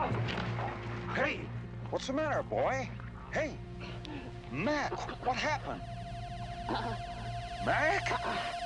Hey, what's the matter, boy? Hey, Mac, what happened? Mac?